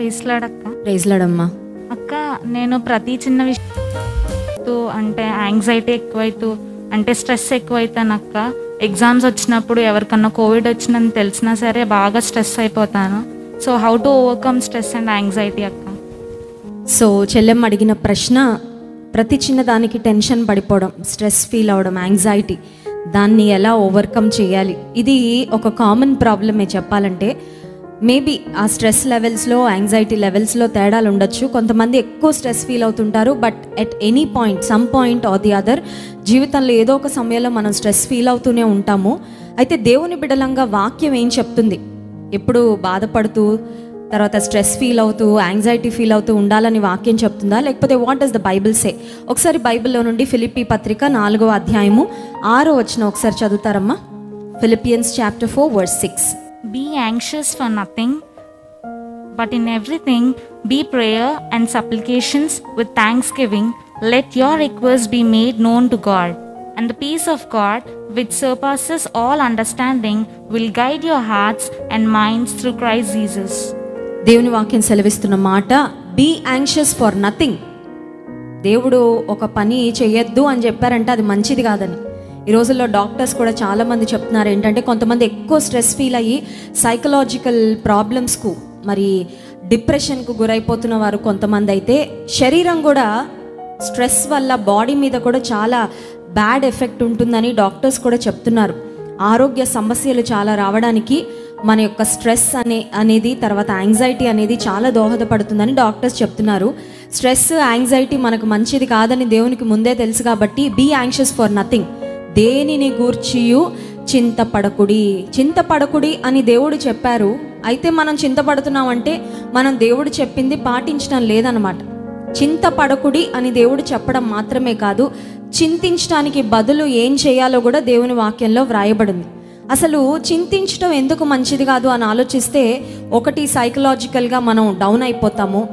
ప్రైజ్లాడక్క. ప్రైజ్లాడమ్మా. అక్క, నేను ప్రతి చిన్న విషయం అంటే యాంగ్జైటీ ఎక్కువైతూ అంటే స్ట్రెస్ ఎక్కువైతాను అక్క. ఎగ్జామ్స్ వచ్చినప్పుడు ఎవరికన్నా కోవిడ్ వచ్చిందని తెలిసినా సరే బాగా స్ట్రెస్ అయిపోతాను. So how to overcome stress and anxiety అక్క? సో చెల్లెమ్మ అడిగిన ప్రశ్న, ప్రతి చిన్నదానికి టెన్షన్ పడిపోవడం, స్ట్రెస్ ఫీల్ అవ్వడం, యాంగ్జైటీ, దాన్ని ఎలా ఓవర్కమ్ చేయాలి, ఇది ఒక కామన్ ప్రాబ్లమే చెప్పాలంటే. మేబీ ఆ స్ట్రెస్ లెవెల్స్లో, యాంగ్జైటీ లెవెల్స్లో తేడాలు ఉండొచ్చు. కొంతమంది ఎక్కువ స్ట్రెస్ ఫీల్ అవుతుంటారు, but at any point, some point or the other, జీవితంలో ఏదో ఒక సమయంలో మనం స్ట్రెస్ ఫీల్ అవుతూనే ఉంటాము. అయితే దేవుని బిడ్డలంగా వాక్యం ఏం చెప్తుంది? ఎప్పుడు బాధపడుతూ, తర్వాత స్ట్రెస్ ఫీల్ అవుతూ, యాంగ్జైటీ ఫీల్ అవుతూ ఉండాలని వాక్యం చెప్తుందా, లేకపోతే what does the Bible say? ఒకసారి బైబిల్లో నుండి ఫిలిప్పీ పత్రిక 4వ అధ్యాయము 6వ వచనం ఒకసారి చదువుతారమ్మా. Philippians chapter 4 verse 6. Be anxious for nothing, but in everything be prayer and supplications with thanksgiving. Let your requests be made known to God, and the peace of God, which surpasses all understanding, will guide your hearts and minds through Christ Jesus. దేవుని వాక్యం సెలవిస్తున్న మాట, be anxious for nothing. దేవుడు ఒక పని చేయొద్దు అని చెప్పారంటే అది మంచిది కాదని. ఈ రోజుల్లో డాక్టర్స్ కూడా చాలామంది చెప్తున్నారు ఏంటంటే, కొంతమంది ఎక్కువ స్ట్రెస్ ఫీల్ అయ్యి సైకలాజికల్ ప్రాబ్లమ్స్కు, మరి డిప్రెషన్కు గురైపోతున్న వారు కొంతమంది అయితే, శరీరం కూడా స్ట్రెస్ వల్ల బాడీ మీద కూడా చాలా బ్యాడ్ ఎఫెక్ట్ ఉంటుందని డాక్టర్స్ కూడా చెప్తున్నారు. ఆరోగ్య సమస్యలు చాలా రావడానికి మన యొక్క స్ట్రెస్ అనేది, తర్వాత యాంగ్జైటీ అనేది చాలా దోహదపడుతుందని డాక్టర్స్ చెప్తున్నారు. స్ట్రెస్, యాంగ్జైటీ మనకు మంచిది కాదని దేవునికి ముందే తెలుసు కాబట్టి, బీ యాంగ్షియస్ ఫర్ నథింగ్, దేనిని గూర్చియు చింతపడకుడి. చింతపడకుడి అని దేవుడు చెప్పారు. అయితే మనం చింతపడుతున్నామంటే మనం దేవుడు చెప్పింది పాటించడం లేదనమాట. చింతపడకుడి అని దేవుడు చెప్పడం మాత్రమే కాదు, చింతించడానికి బదులు ఏం చేయాలో కూడా దేవుని వాక్యంలో వ్రాయబడింది. అసలు చింతించడం ఎందుకు మంచిది కాదు అని ఆలోచిస్తే, ఒకటి సైకలాజికల్గా మనం డౌన్ అయిపోతాము,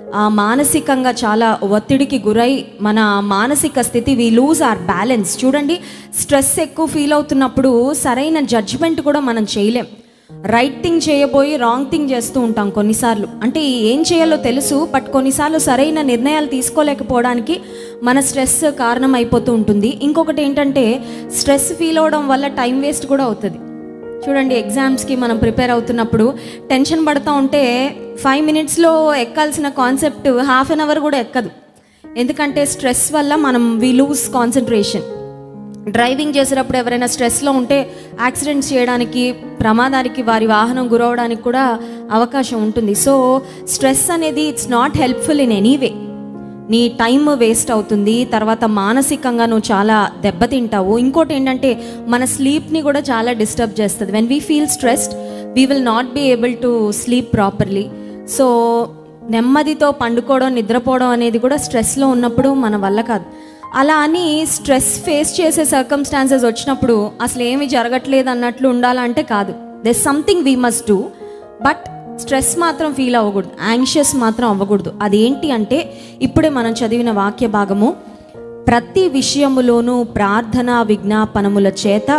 మానసికంగా చాలా ఒత్తిడికి గురై మన మానసిక స్థితి, వి లూజ్ అవర్ బ్యాలెన్స్. చూడండి, స్ట్రెస్ ఎక్కువ ఫీల్ అవుతున్నప్పుడు సరైన జడ్జ్మెంట్ కూడా మనం చేయలేం. రైట్ థింగ్ చేయబోయి రాంగ్ థింగ్ చేస్తూ ఉంటాం కొన్నిసార్లు. అంటే ఏం చేయాలో తెలుసు, బట్ కొన్నిసార్లు సరైన నిర్ణయాలు తీసుకోలేకపోవడానికి మన స్ట్రెస్ కారణం అయిపోతూ ఉంటుంది. ఇంకొకటి ఏంటంటే, స్ట్రెస్ ఫీల్ అవడం వల్ల టైం వేస్ట్ కూడా అవుతుంది. చూడండి, ఎగ్జామ్స్కి మనం ప్రిపేర్ అవుతున్నప్పుడు టెన్షన్ పడుతూ ఉంటే 5 minutesలో ఎక్కాల్సిన కాన్సెప్ట్ హాఫ్ అన్ అవర్ కూడా ఎక్కదు. ఎందుకంటే స్ట్రెస్ వల్ల వి లూజ్ కాన్సన్ట్రేషన్. డ్రైవింగ్ చేసేటప్పుడు ఎవరైనా స్ట్రెస్లో ఉంటే యాక్సిడెంట్స్ చేయడానికి, ప్రమాదానికి, వారి వాహనం గురవడానికి కూడా అవకాశం ఉంటుంది. సో స్ట్రెస్ అనేది it's not helpful in any way. నీ టైం వేస్ట్ అవుతుంది, తర్వాత మానసికంగా నువ్వు చాలా దెబ్బతింటావు. ఇంకోటి ఏంటంటే, మన స్లీప్ని కూడా చాలా డిస్టర్బ్ చేస్తుంది. When we feel stressed, we will not be able to sleep properly. So నెమ్మదితో పండుకోవడం, నిద్రపోవడం అనేది కూడా స్ట్రెస్లో ఉన్నప్పుడు మన వల్ల కాదు. అలా అని స్ట్రెస్ ఫేస్ చేసే సర్కమ్స్టాన్సెస్ వచ్చినప్పుడు అసలు ఏమి జరగట్లేదు అన్నట్లు ఉండాలంటే కాదు. There something we must do, but stress మాత్రం ఫీల్ అవ్వకూడదు, యాంగ్షియస్ మాత్రం అవ్వకూడదు. అదేంటి అంటే, ఇప్పుడే మనం చదివిన వాక్య భాగము, ప్రతి విషయములోనూ ప్రార్థన విజ్ఞాపనముల చేత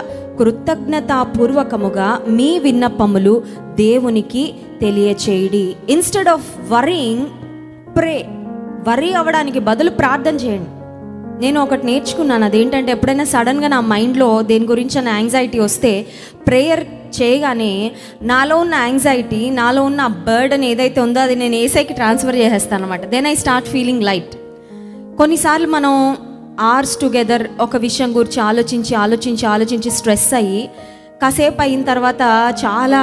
కృతజ్ఞతాపూర్వకముగా మీ విన్నపములు దేవునికి తెలియచేయడి. Instead of worrying, pray. Worry అవ్వడానికి బదులు ప్రార్థన చేయండి. నేను ఒకటి నేర్చుకున్నాను, అదేంటంటే, ఎప్పుడైనా సడన్గా నా మైండ్లో దేని గురించి నా యాంగ్జైటీ వస్తే ప్రేయర్ చేయగానే నాలో ఉన్న యాంగ్జైటీ, నాలో ఉన్న బర్డన్ ఏదైతే ఉందో అది నేను ఏసైకి ట్రాన్స్ఫర్ చేసేస్తాను అనమాట. Then I start feeling light. కొన్నిసార్లు మనం అవర్స్ టుగెదర్ ఒక విషయం గురించి ఆలోచించి స్ట్రెస్ అయ్యి కాసేపు అయిన తర్వాత చాలా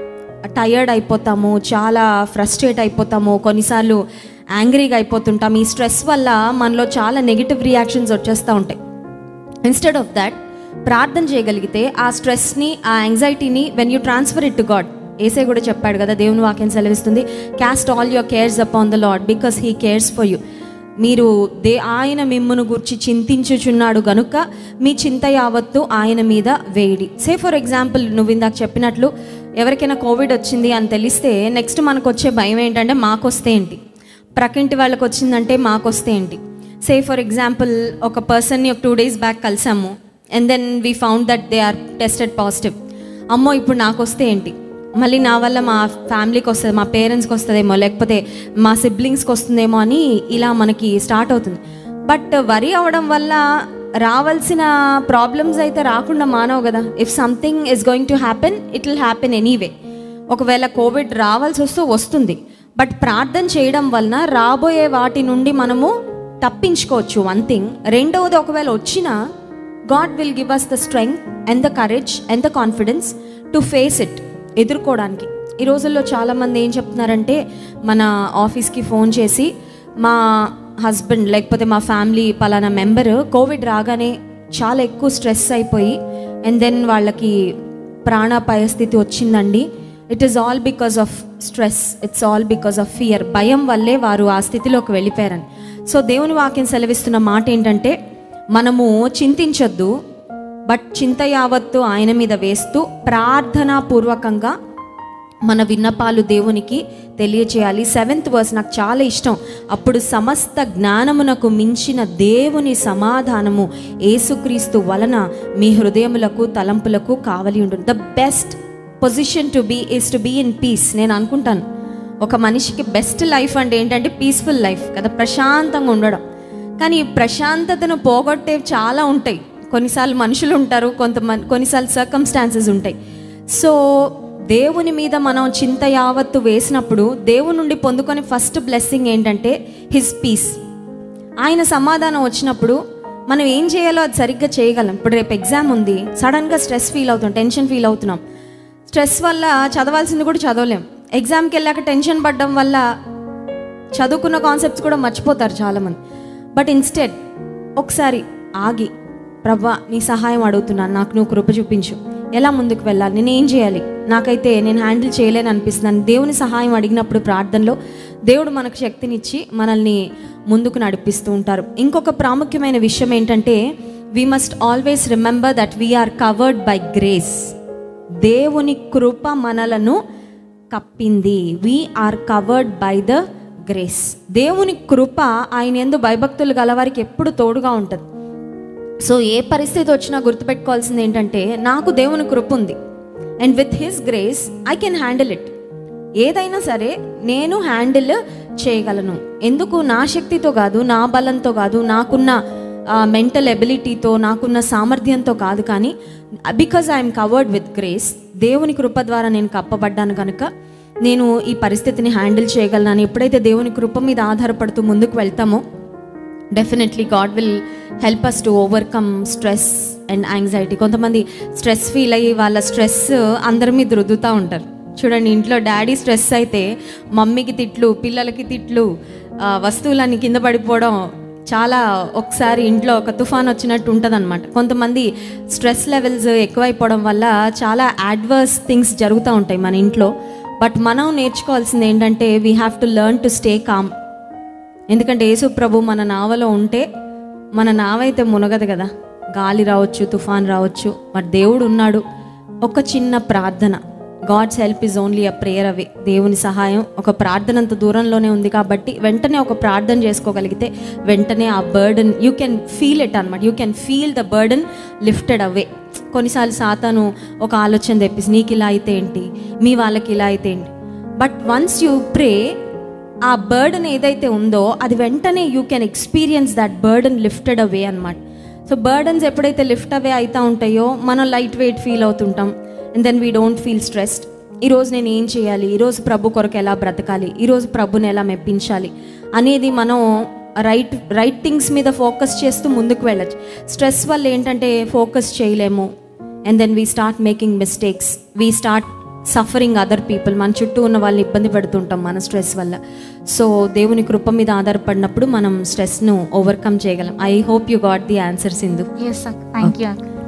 టయర్డ్ అయిపోతాము, చాలా ఫ్రస్ట్రేట్ అయిపోతాము, కొన్నిసార్లు యాంగ్రీగా అయిపోతుంటాం. ఈ స్ట్రెస్ వల్ల మనలో చాలా నెగిటివ్ రియాక్షన్స్ వచ్చేస్తూ ఉంటాయి. ఇన్స్టెడ్ ఆఫ్ దాట్, ప్రార్థన చేయగలిగితే ఆ స్ట్రెస్ని, ఆ యాంగ్జైటీని when you transfer it to God, ఏసై కూడా చెప్పాడు కదా, దేవుని వాక్యం సెలవిస్తుంది, cast all your cares upon the Lord because he cares for you. మీరు ఆయన మిమ్మును గురించి చింతించుచున్నాడు గనుక మీ చింత యావత్తు ఆయన మీద వేయడి. సే ఫర్ ఎగ్జాంపుల్, నువ్వు ఇందాక చెప్పినట్లు ఎవరికైనా కోవిడ్ వచ్చింది అని తెలిస్తే నెక్స్ట్ మనకు వచ్చే భయం ఏంటంటే, మాకొస్తే ఏంటి, ప్రకింటి వాళ్ళకి వచ్చిందంటే మాకొస్తే ఏంటి. సే ఫర్ ఎగ్జాంపుల్, ఒక పర్సన్ని ఒక 2 days బ్యాక్ కలిసాము, and then we found that they are tested positive. అమ్మో ఇప్పుడు నాకు వస్తే ఏంటి, మళ్ళీ నా వల్ల మా ఫ్యామిలీకి వస్తుంది, మా పేరెంట్స్కి వస్తుందేమో, లేకపోతే మా సిబ్లింగ్స్కి వస్తుందేమో అని ఇలా మనకి స్టార్ట్ అవుతుంది. బట్ వరి అవ్వడం వల్ల రావాల్సిన ప్రాబ్లమ్స్ అయితే రాకుండా మానవు కదా. If something is going to happen, it will happen anyway. ఒకవేళ కోవిడ్ రావాల్సి వస్తుంది, బట్ ప్రార్థన చేయడం వలన రాబోయే వాటి నుండి మనము తప్పించుకోవచ్చు. One thing. రెండవది, ఒకవేళ వచ్చినా God will give us the strength and the courage and the confidence to face it, ఎదుర్కోవడానికి. ఈ రోజుల్లో చాలామంది ఏం చెప్తున్నారంటే, మన ఆఫీస్కి ఫోన్ చేసి మా హస్బెండ్ లేకపోతే మా ఫ్యామిలీ పలానా మెంబర్ కోవిడ్ రాగానే చాలా ఎక్కువ స్ట్రెస్ అయిపోయి అండ్ దెన్ వాళ్ళకి ప్రాణాపాయ స్థితి వచ్చిందండి. It is all because of stress, it's all because of fear. భయం వల్లే వారు ఆ స్థితిలోకి వెళ్ళిపోయారని. సో దేవుని వాక్యం సెలవిస్తున్న మాట ఏంటంటే, మనము చింతించొద్దు, బట్ చింత యావత్తు ఆయన మీద వేస్తూ ప్రార్థనాపూర్వకంగా మన విన్నపాలు దేవునికి తెలియచేయాలి. 7th verse నాకు చాలా ఇష్టం. అప్పుడు సమస్త జ్ఞానమునకు మించిన దేవుని సమాధానము యేసుక్రీస్తు వలన మీ హృదయములకు తలంపులకు కావలి ఉంటుంది. The best position to be is to be in peace. నేను అనుకుంటాను ఒక మనిషికి బెస్ట్ లైఫ్ అంటే ఏంటంటే పీస్ఫుల్ లైఫ్ కదా, ప్రశాంతంగా ఉండడం. కానీ ఈ ప్రశాంతతను పోగొట్టేవి చాలా ఉంటాయి. కొన్నిసార్లు మనుషులు ఉంటారు, కొన్నిసార్లు సర్కమ్స్టాన్సెస్ ఉంటాయి. సో దేవుని మీద మనం చింత యావత్తు వేసినప్పుడు దేవుని నుండి పొందుకొని ఫస్ట్ బ్లెస్సింగ్ ఏంటంటే హిస్ పీస్. ఆయన సమాధానం వచ్చినప్పుడు మనం ఏం చేయాలో అది సరిగ్గా చేయగలం. ఇప్పుడు రేపు ఎగ్జామ్ ఉంది, సడన్గా స్ట్రెస్ ఫీల్ అవుతున్నాం, టెన్షన్ ఫీల్ అవుతున్నాం. స్ట్రెస్ వల్ల చదవాల్సింది కూడా చదవలేం. ఎగ్జామ్కి వెళ్ళాక టెన్షన్ పడడం వల్ల చదువుకున్న కాన్సెప్ట్స్ కూడా మర్చిపోతారు చాలామంది. బట్ ఇన్స్టెడ్ ఒకసారి ఆగి, ప్రభా నీ సహాయం అడుగుతున్నాను, నాకు నువ్వు కృప చూపించు, ఎలా ముందుకు వెళ్ళాలి, నేను ఏం చేయాలి, నాకైతే నేను హ్యాండిల్ చేయలేని అనిపిస్తున్నాను. దేవుని సహాయం అడిగినప్పుడు ప్రార్థనలో దేవుడు మనకు శక్తినిచ్చి మనల్ని ముందుకు నడిపిస్తూ ఉంటారు. ఇంకొక ప్రాముఖ్యమైన విషయం ఏంటంటే, we must always remember that we are covered by grace. దేవుని కృప మనలను కప్పింది. We are covered by the grace. దేవుని కృప ఆయన యందు భయభక్తులు గలవారికి ఎప్పుడు తోడుగా ఉంటుంది. సో ఏ పరిస్థితి వచ్చినా గుర్తుపెట్టుకోవాల్సింది ఏంటంటే, నాకు దేవుని కృప ఉంది and with his grace I can handle it. ఏదైనా సరే నేను హ్యాండిల్ చేయగలను. ఎందుకు? నా శక్తితో కాదు, నా బలంతో కాదు, నాకున్న మెంటల్ ఎబిలిటీతో, నాకున్న సామర్థ్యంతో కాదు, కానీ because I'm covered with grace, దేవుని కృప ద్వారా నేను కప్పబడ్డాను కనుక నేను ఈ పరిస్థితిని హ్యాండిల్ చేయగలను. ఎప్పుడైతే దేవుని కృప మీద ఆధారపడుతూ ముందుకు వెళ్తామో definitely God will help us to overcome stress and anxiety. కొంతమంది స్ట్రెస్ ఫీల్ అయ్యి వాళ్ళ స్ట్రెస్ అందరి మీద రుద్దుతూ ఉంటారు. చూడండి, ఇంట్లో డాడీ స్ట్రెస్ అయితే మమ్మీకి తిట్లు, పిల్లలకి తిట్లు, వస్తువులన్నీ కింద పడిపోవడం, చాలా ఒకసారి ఇంట్లో ఒక తుఫాన్ వచ్చినట్టు ఉంటుంది అనమాట. కొంతమంది స్ట్రెస్ లెవెల్స్ ఎక్కువైపోవడం వల్ల చాలా అడ్వర్స్ థింగ్స్ జరుగుతూ ఉంటాయి మన ఇంట్లో. బట్ మనం నేర్చుకోవాల్సింది ఏంటంటే, we have to learn to stay calm. ఎందుకంటే యేసు ప్రభు మన నావలో ఉంటే మన నావ అయితే మునగదు కదా. గాలి రావచ్చు, తుఫాన్ రావచ్చు, బట్ దేవుడు ఉన్నాడు. ఒక చిన్న ప్రార్థన, God's help is only a prayer away. దేవుని సహాయం ఒక ప్రార్థనంత దూరంలోనే ఉంది కాబట్టి వెంటనే ఒక ప్రార్థన చేసుకోగలిగితే వెంటనే ఆ burden you can feel it అనమాట. You can feel the burden lifted away. కొన్నిసార్లు సాతాను ఒక ఆలోచన తెప్పిసి, నీకు ఇలా అయితే ఏంటి, మీ వాళ్ళకి ఇలా అయితే ఏంటి. బట్ వన్స్ యూ ప్రే, ఆ బర్డన్ ఏదైతే ఉందో అది వెంటనే you can experience that burden lifted away అనమాట. సో బర్డన్స్ ఎప్పుడైతే లిఫ్ట్ అవే అవుతూ ఉంటాయో మనం లైట్ వెయిట్ ఫీల్ అవుతుంటాం and then we don't feel stressed. ఈరోజు నేను ఏం చేయాలి, ఈరోజు ప్రభు కొరకు ఎలా బ్రతకాలి, ఈరోజు ప్రభుని ఎలా మెప్పించాలి అనేది మనం రైట్ థింగ్స్ మీద ఫోకస్ చేస్తూ ముందుకు వెళ్ళచ్చు. స్ట్రెస్ వల్ల ఏంటంటే ఫోకస్ చేయలేము and then we start making mistakes, we start suffering other people. మన చుట్టూ ఉన్న వాళ్ళని ఇబ్బంది పెడుతుంటాం మన స్ట్రెస్ వల్ల. సో దేవుని కృప మీద ఆధారపడినప్పుడు మనం స్ట్రెస్ను ఓవర్కమ్ చేయగలం. I hope you got the answers ఇందు. Yes, sir. Thank you.